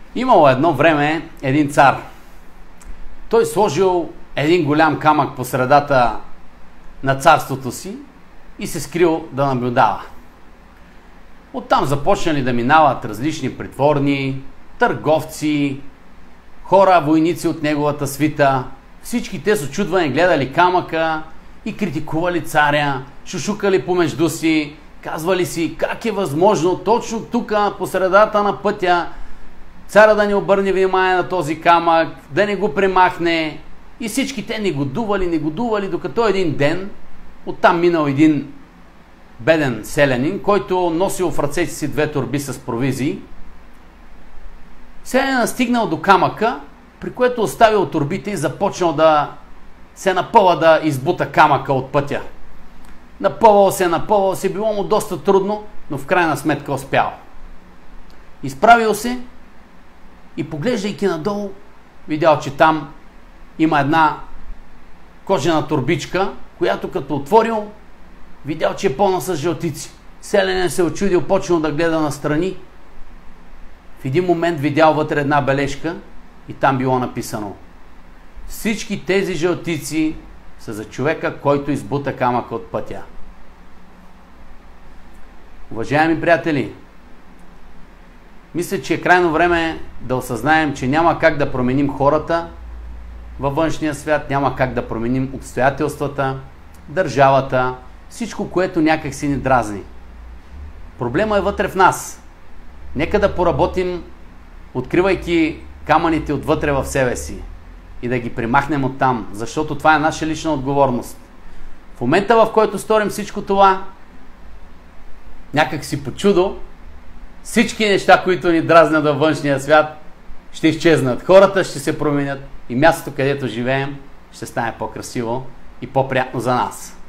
Имало едно време един цар. Той сложил един голям камък по средата на царството си и се скрил да наблюдава. Оттам започнали да минават различни притворни, търговци, хора, войници от неговата свита. Всички те с очудване гледали камъка и критикували царя, шушукали помежду си, казвали си как е възможно точно тук по средата на пътя царя да не обърне внимание на този камък, да не го премахне. И всички те негодували, докато един ден оттам минал един беден селянин, който носил в ръцете си 2 торби с провизии. Селянин стигнал до камъка, при което оставил торбите и започнал да се напъва да избута камъка от пътя. Напъвал се, било му доста трудно, но в крайна сметка успял. Изправил се и поглеждайки надолу, видял, че там има една кожена торбичка, която като отворил, видял, че е пълна с жълтици. Селянин се очудил, почнал да гледа настрани. В един момент видял вътре една бележка и там било написано: всички тези жълтици са за човека, който избута камъка от пътя. Уважаеми приятели, мисля, че е крайно време да осъзнаем, че няма как да променим хората във външния свят, няма как да променим обстоятелствата, държавата, всичко, което някак си ни дразни. Проблема е вътре в нас. Нека да поработим, откривайки камъните отвътре в себе си и да ги примахнем оттам, защото това е наша лична отговорност. В момента, в който сторим всичко това, някак си по чудо, всички неща, които ни дразнят във външния свят, ще изчезнат. Хората ще се променят и мястото, където живеем, ще стане по-красиво и по-приятно за нас.